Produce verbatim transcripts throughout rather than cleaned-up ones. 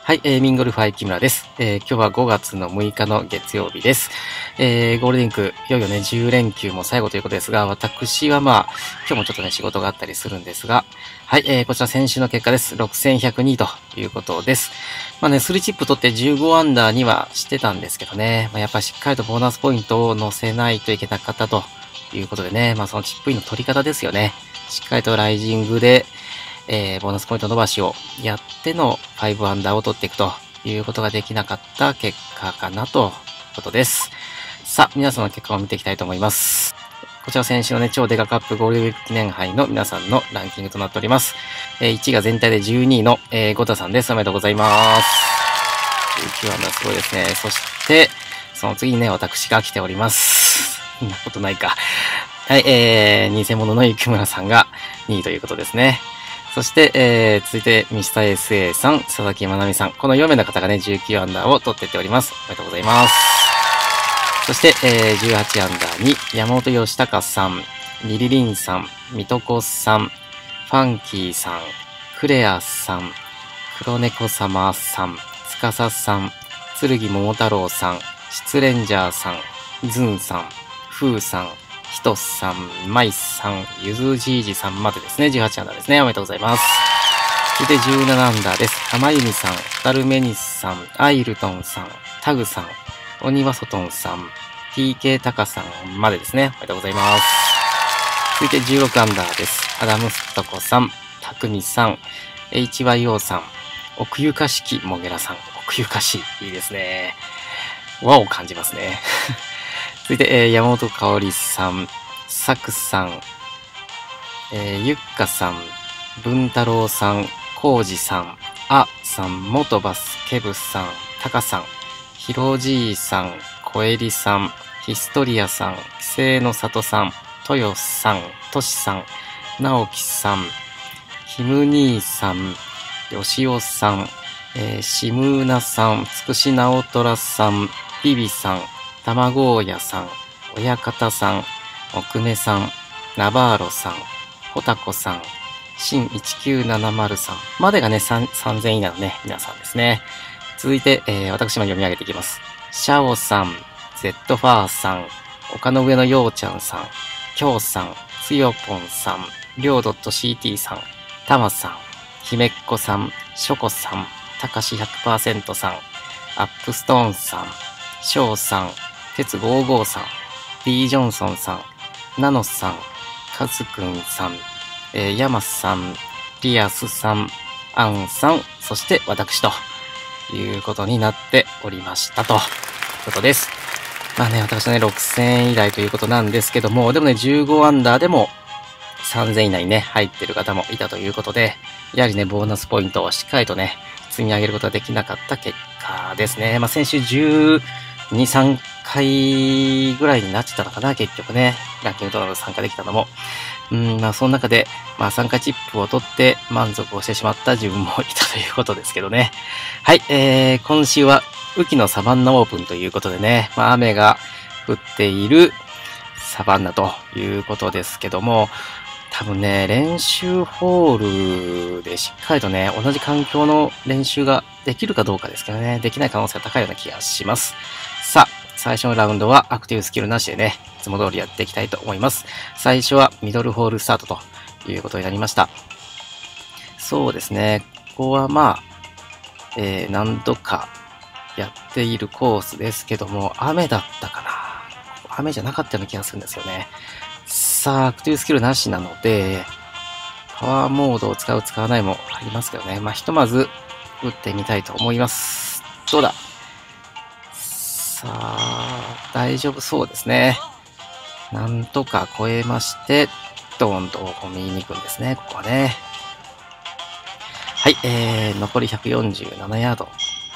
はい、えー、ミンゴルファイ木村です。えー、今日はごがつのむいかの月曜日です。えー、ゴールデンウィーク、いよいよね、じゅう連休も最後ということですが、私はまあ、今日もちょっとね、仕事があったりするんですが、はい、えー、こちら先週の結果です。ろくせんひゃくにということです。まあね、スリーチップ取ってじゅうごアンダーにはしてたんですけどね、まあ、やっぱりしっかりとボーナスポイントを乗せないといけなかったということでね、まあそのチップインの取り方ですよね。しっかりとライジングで、えー、ボーナスポイント伸ばしをやってのごアンダーを取っていくということができなかった結果かなということです。さあ、皆さんの結果を見ていきたいと思います。こちら先週のね、超デカカップゴールデンウィーク記念杯の皆さんのランキングとなっております。えー、いちいが全体でじゅうにいの、えー、ゴタさんです。おめでとうございます。じゅうきゅうアンダーすごいですね。そして、その次にね、私が来ております。そんなことないか。はい、えー、偽物の雪村さんがにいということですね。そして、えー、続いて、ミスター エスエー さん、佐々木まなみさん。このよ名の方がね、じゅうきゅうアンダーを取っていっております。おめでとうございます。そして、えー、じゅうはちアンダーに、山本義隆さん、リリリンさん、ミトコさん、ファンキーさん、クレアさん、黒猫様さん、つかささん、剣桃太郎さん、失レンジャーさん、ズンさん、フーさん、ひとさん、マイさん、ゆずじいじさんまでですね。じゅうはちアンダーですね。おめでとうございます。続いてじゅうななアンダーです。浜由美さん、ダルメニスさん、アイルトンさん、タグさん、オニワソトンさん、ティーケー タカさんまでですね。おめでとうございます。続いてじゅうろくアンダーです。アダムストコさん、タクミさん、エイチワイオー さん、奥ゆかしきモゲラさん。奥ゆかしい。いいですね。和を感じますね。続いて、えー、山本香織さん、サクさん、えー、ゆっかさん、文太郎さん、コウジさん、あさん、元バスケブさん、タカさん、ひろじいさん、こえりさん、ヒストリアさん、きせいのさとさん、とよさん、としさん、なおきさん、ひむにいさん、よしおさん、えー、しむうなさん、つくしなおとらさん、ビビさん、たまごやさん、親方さん、おくめさん、ナバーロさん、ほたこさん、しんいちきゅうななまるさんまでがね、さんぜん以内のね、皆さんですね。続いて、えー、私も読み上げていきます。シャオさん、ゼットファーさん、丘の上のようちゃんさん、きょうさん、つよぽんさん、りょう .ct さん、たまさん、ひめっこさん、しょこさん、たかし ひゃくパーセント さん、アップストーンさん、しょうさん、鉄ごじゅうごさん、D ジョンソンさん、ナノさん、カズくんさん、えー、ヤマさん、リアスさん、アンさん、そして私ということになっておりましたということです。まあね、私はね、ろくせん以来ということなんですけども、でもね、じゅうごアンダーでもさんぜん以内にね、入ってる方もいたということで、やはりね、ボーナスポイントをしっかりとね、積み上げることができなかった結果ですね。まあ先週じゅうに、さんかいぐらいになってたのかな、結局ね。ランキングトーナメント参加できたのも。うん、まあその中で、まあ参加チップを取って満足をしてしまった自分もいたということですけどね。はい、えー、今週は雨季のサバンナオープンということでね、まあ雨が降っているサバンナということですけども、多分ね、練習ホールでしっかりとね、同じ環境の練習ができるかどうかですけどね、できない可能性が高いような気がします。さあ、最初のラウンドはアクティブスキルなしでね、いつも通りやっていきたいと思います。最初はミドルホールスタートということになりました。そうですね、ここはまあ、えー、何度かやっているコースですけども、雨だったかな。雨じゃなかったような気がするんですよね。さあ、アクティブスキルなしなので、パワーモードを使う使わないもありますけどね。まあ、ひとまず打ってみたいと思います。どうだ？さあ、大丈夫そうですね。なんとか超えまして、ドーンと右に行くんですね、ここはね。はい、えー、残りひゃくよんじゅうななヤード。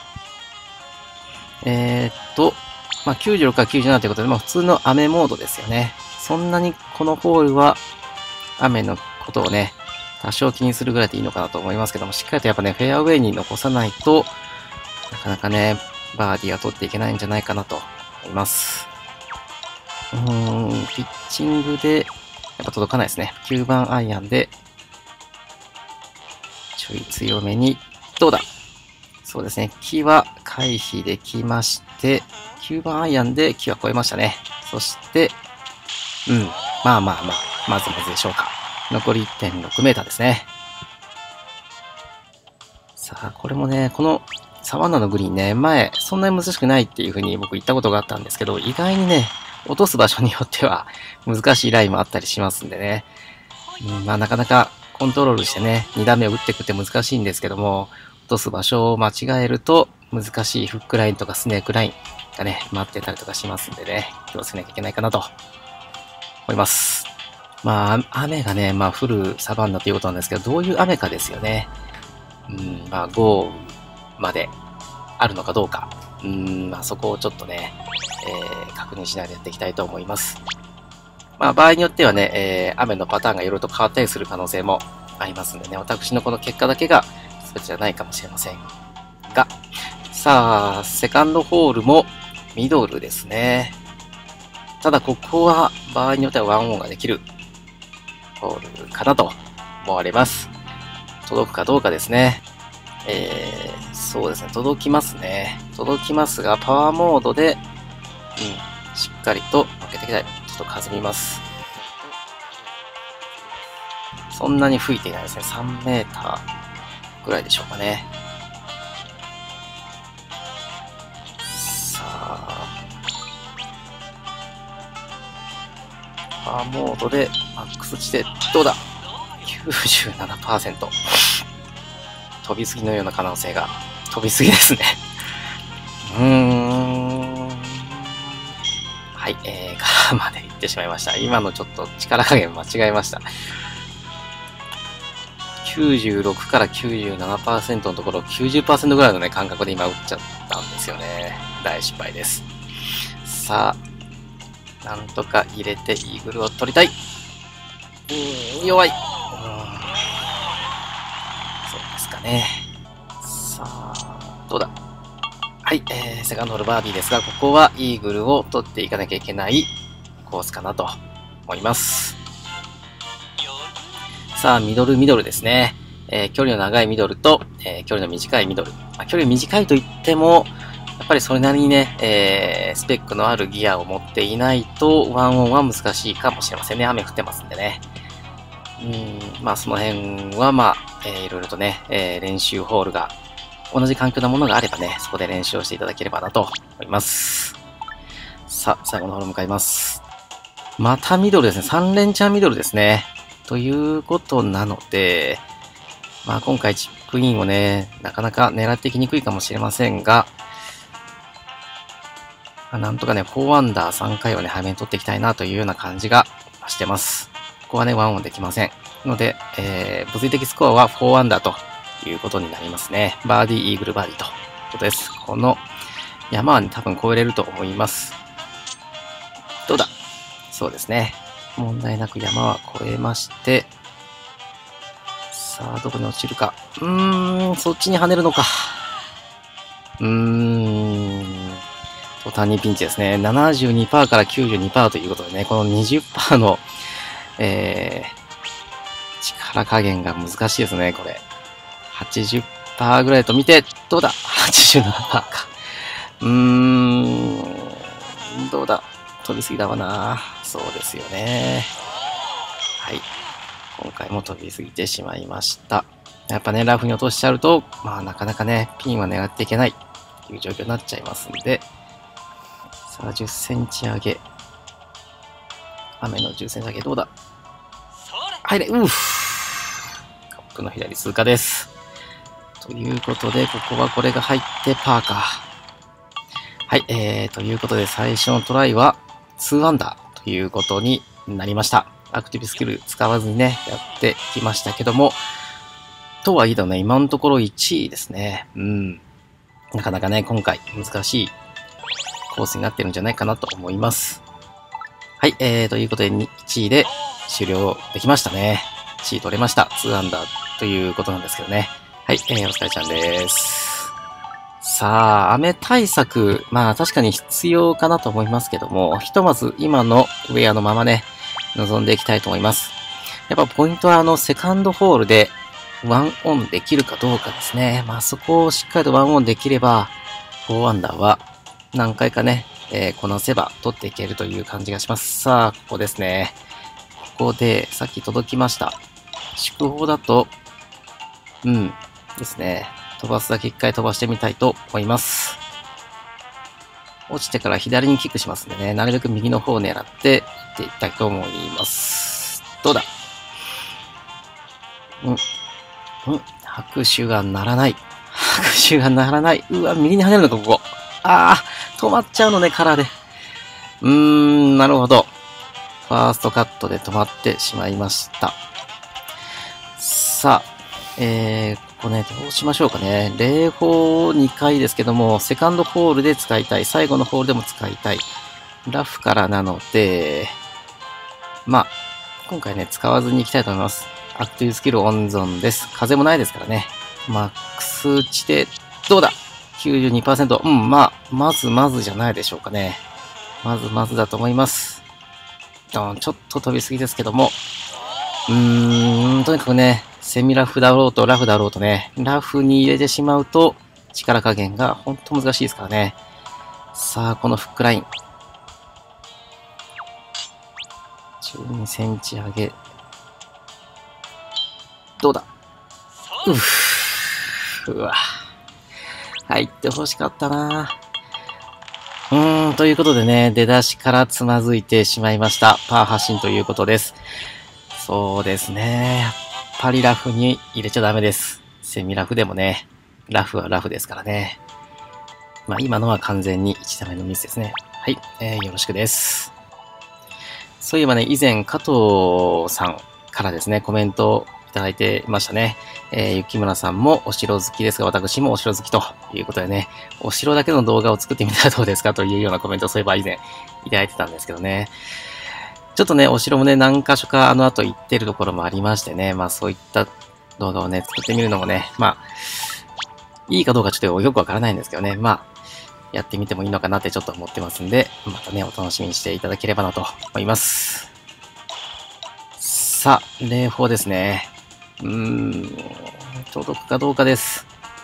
えーっと、まあ、きゅうじゅうろくからきゅうじゅうななということで、まあ、普通の雨モードですよね。そんなにこのホールは雨のことをね、多少気にするぐらいでいいのかなと思いますけども、しっかりとやっぱね、フェアウェイに残さないと、なかなかね、バーディーは取っていけないんじゃないかなと思います。うーん、ピッチングで、やっぱ届かないですね。きゅうばんアイアンで、ちょい強めに、どうだそうですね。木は回避できまして、きゅうばんアイアンで木は越えましたね。そして、うん。まあまあまあ、まずまずでしょうか。残り いってんろくメーターですね。さあ、これもね、このサバンナのグリーンね、前、そんなに難しくないっていう風に僕言ったことがあったんですけど、意外にね、落とす場所によっては難しいラインもあったりしますんでね。うん、まあなかなかコントロールしてね、に打目を打っていくって難しいんですけども、落とす場所を間違えると難しいフックラインとかスネークラインがね、待ってたりとかしますんでね、気をつけなきゃいけないかなと思います。まあ、雨がね、まあ降るサバンナということなんですけど、どういう雨かですよね。うん、まあ豪雨まであるのかどうか。うん、まあそこをちょっとね、えー、確認しながらやっていきたいと思います。まあ場合によってはね、えー、雨のパターンがいろいろと変わったりする可能性もありますんでね、私のこの結果だけが全てじゃないかもしれませんが、さあ、セカンドホールもミドルですね。ただここは場合によってはワンオンができるホールかなと思われます。届くかどうかですね。えー、そうですね、届きますね。届きますが、パワーモードで、うん、しっかりと開けていきたい。ちょっと弾みます。そんなに吹いていないですね。さんメーターぐらいでしょうかね。さあ、パワーモードでマックス地点、どうだ ?きゅうじゅうななパーセント。飛びすぎのような可能性が、飛びすぎですね。うーん。はい、えー、ガーまで行ってしまいました。今のちょっと力加減間違えました。きゅうじゅうろくから きゅうじゅうななパーセント のところ、きゅうじゅっパーセント ぐらいのね、感覚で今打っちゃったんですよね。大失敗です。さあ、なんとか入れてイーグルを取りたい。うーん、弱い。ね、さあ、どうだはい、えー、セカンドホールバーディーですが、ここはイーグルを取っていかなきゃいけないコースかなと思います。さあ、ミドルミドルですね。えー、距離の長いミドルと、えー、距離の短いミドル。まあ、距離短いといっても、やっぱりそれなりにね、えー、スペックのあるギアを持っていないと、ワンオンは難しいかもしれませんね。雨降ってますんでね。うん、まあその辺はまあ、えー、いろいろとね、えー、練習ホールが同じ環境なものがあればね、そこで練習をしていただければなと思います。さあ、最後のホール向かいます。またミドルですね。さん連チャンミドルですね。ということなので、まあ今回チップインをね、なかなか狙っていきにくいかもしれませんが、まあ、なんとかね、よんアンダーさん回をね、早めに取っていきたいなというような感じがしてます。ここはね、ワンオンできません。ので、えー、物理的スコアはよんアンダーということになりますね。バーディー、イーグル、バーディーということです。この山はね、多分越えれると思います。どうだそうですね。問題なく山は越えまして、さあ、どこに落ちるか。うーん、そっちに跳ねるのか。うーん、途端にピンチですね。ななじゅうにパーセント から きゅうじゅうにパーセント ということでね、この にじゅっパーセント の、えー、力加減が難しいですね、これ。はちじゅっパーセント ぐらいと見て、どうだ ?はちじゅうななパーセント か。うーん、どうだ飛びすぎだわな。そうですよね。はい。今回も飛びすぎてしまいました。やっぱね、ラフに落としちゃうと、まあなかなかね、ピンは狙っていけないという状況になっちゃいますんで、さあ、じゅっセンチ上げ。雨のじゅっセンチ上げ、どうだ入れ、うぅカップの左通過です。ということで、ここはこれが入ってパーか。はい、えー、ということで最初のトライはにアンダーということになりました。アクティブスキル使わずにね、やってきましたけども、とはいえどね、今のところいちいですね。うん。なかなかね、今回難しいコースになってるんじゃないかなと思います。はい、えー、ということでいちいで終了できましたね。いちい取れました。にアンダーということなんですけどね。はい、えー、お疲れちゃんです。さあ、雨対策、まあ確かに必要かなと思いますけども、ひとまず今のウェアのままね、臨んでいきたいと思います。やっぱポイントはあの、セカンドホールで、 ワンオンできるかどうかですね。まあそこをしっかりとワンオンできれば、ごアンダーは何回かね、えー、こなせば取っていけるという感じがします。さあ、ここですね。ここで、さっき届きました。祝砲だと、うん、ですね。飛ばすだけ一回飛ばしてみたいと思います。落ちてから左にキックしますんでね、なるべく右の方を狙っていっていきたいと思います。どうだ？うん。うん。拍手が鳴らない。拍手が鳴らない。うわ、右に跳ねるのか、ここ。ああ、止まっちゃうのね、カラーで。うーん、なるほど。ファーストカットで止まってしまいました。さあ、えー、ここね、どうしましょうかね。礼砲にかいですけども、セカンドホールで使いたい。最後のホールでも使いたい。ラフからなので、まあ、今回ね、使わずに行きたいと思います。アクティブスキル温存です。風もないですからね。マックス値で、どうだ ?きゅうじゅうにパーセント。うん、まあ、まずまずじゃないでしょうかね。まずまずだと思います。ちょっと飛びすぎですけども。うーん、とにかくね、セミラフだろうとラフだろうとね、ラフに入れてしまうと力加減が本当難しいですからね。さあ、このフックライン。じゅうにセンチ上げ。どうだうふうわ。入って欲しかったな。うーん、ということでね、出だしからつまずいてしまいました。パー発進ということです。そうですね。やっぱりラフに入れちゃダメです。セミラフでもね、ラフはラフですからね。まあ今のは完全にいち打目のミスですね。はい、えー、よろしくです。そういえばね、以前加藤さんからですね、コメントをいただいていましたね。えー、雪村さんもお城好きですが、私もお城好きということでね、お城だけの動画を作ってみたらどうですかというようなコメントをそういえば以前いただいてたんですけどね。ちょっとね、お城もね、何箇所かあの後行ってるところもありましてね、まあそういった動画をね、作ってみるのもね、まあ、いいかどうかちょっとよくわからないんですけどね、まあ、やってみてもいいのかなってちょっと思ってますんで、またね、お楽しみにしていただければなと思います。さあ、礼砲ですね。うーん、届くかどうかです。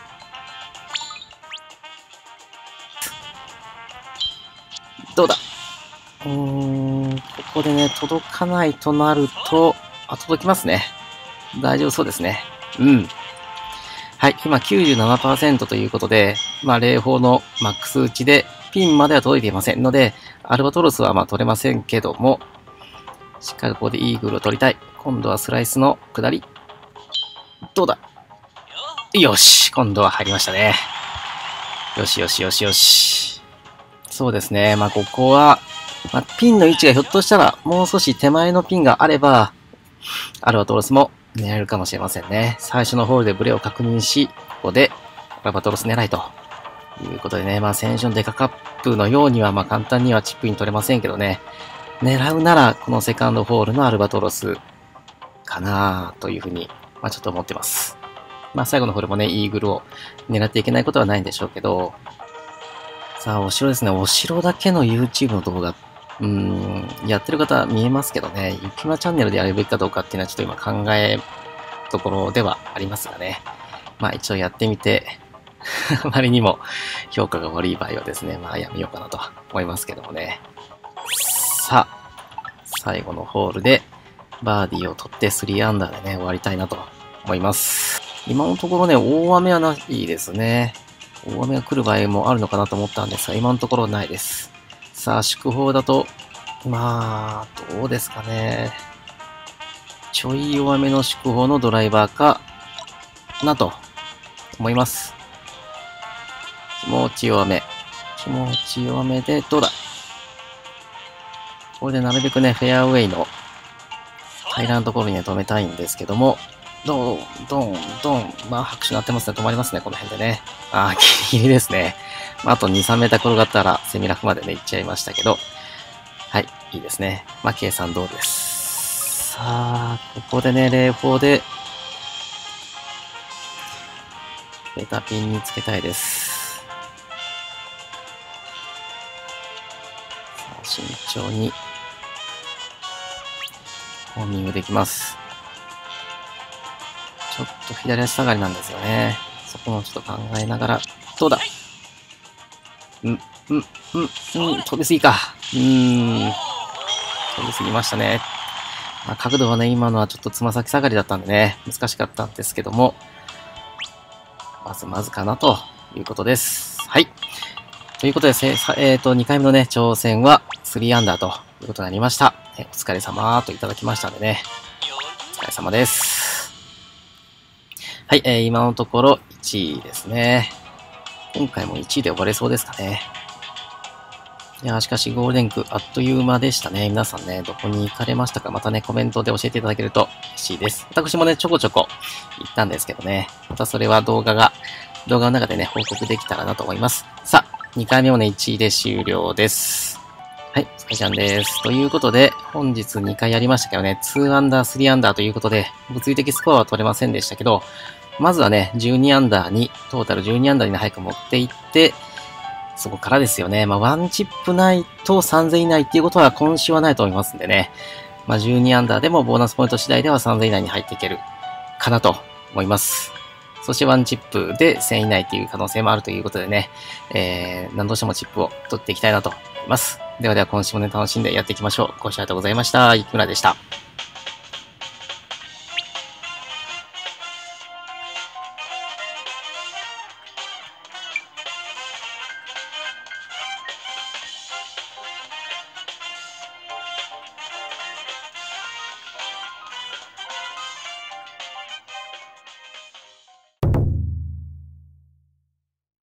どうだうーん、ここでね、届かないとなると、あ、届きますね。大丈夫そうですね。うん。はい、今 きゅうじゅうななパーセント ということで、まあ、礼砲のマックス打ちで、ピンまでは届いていませんので、アルバトロスはまあ取れませんけども、しっかりここでイーグルを取りたい。今度はスライスの下り。どうだよし今度は入りましたね。よしよしよしよし。そうですね。まあ、ここは、まあ、ピンの位置がひょっとしたら、もう少し手前のピンがあれば、アルバトロスも狙えるかもしれませんね。最初のホールでブレを確認し、ここでアルバトロス狙いということでね、まあ、先週のデカカップのようには、まあ、簡単にはチップイン取れませんけどね、狙うなら、このセカンドホールのアルバトロスかなというふうに、まあ、ちょっと思ってます。まあ、最後のホールもね、イーグルを狙っていけないことはないんでしょうけど、さあ、お城ですね。お城だけの YouTube の動画、うーん、やってる方見えますけどね、ゆきまチャンネルでやるべきかどうかっていうのはちょっと今考えところではありますがね。まあ一応やってみて、あまりにも評価が悪い場合はですね、まあやめようかなと思いますけどもね。さあ、最後のホールでバーディーを取ってスリーアンダーでね、終わりたいなと思います。今のところね、大雨はないですね。大雨が来る場合もあるのかなと思ったんですが、今のところないです。さあ、祝砲だと、まあ、どうですかね。ちょい弱めの祝砲のドライバーかなと思います。気持ち弱め。気持ち弱めで、どうだこれでなるべくね、フェアウェイの平らなところに、ね、止めたいんですけども、ドン、ドン、ドン。まあ、拍手鳴ってますね。止まりますね、この辺でね。ああ、ギリギリですね。まあ、あとに、さんメーター転がったら、セミラフまでね、行っちゃいましたけど。はい、いいですね。まあ、計算通りです。さあ、ここでね、礼砲で、ベタピンにつけたいです。さあ、慎重に、ホーミングできます。 ちょっと左足下がりなんですよね。そこもちょっと考えながら、どうだうん、うん、うん、うん、飛びすぎか。うーん、飛びすぎましたね。まあ、角度はね、今のはちょっとつま先下がりだったんでね、難しかったんですけども、まずまずかなということです。はい。ということで、えっと、にかいめのね、挑戦はスリーアンダーということになりました。えお疲れ様といただきましたんでね。お疲れ様です。はい、えー、今のところいちいですね。今回もいちいで終われそうですかね。いやー、しかしゴールデン区あっという間でしたね。皆さんね、どこに行かれましたか？またね、コメントで教えていただけると嬉しいです。私もね、ちょこちょこ行ったんですけどね。またそれは動画が、動画の中でね、報告できたらなと思います。さあ、にかいめもね、いちいで終了です。はい、スカイちゃんです。ということで、本日にかいやりましたけどね、にアンダー、スリーアンダーということで、物理的スコアは取れませんでしたけど、まずはね、じゅうにアンダーに、トータルじゅうにアンダーに早く持っていって、そこからですよね。まあ、ワンチップないとさんぜん以内っていうことは今週はないと思いますんでね。まあ、じゅうにアンダーでもボーナスポイント次第ではさんぜん以内に入っていけるかなと思います。そしてワンチップでせん以内っていう可能性もあるということでね、えー、何度してもチップを取っていきたいなと思います。ではでは今週もね、楽しんでやっていきましょう。ご視聴ありがとうございました。いくらでした。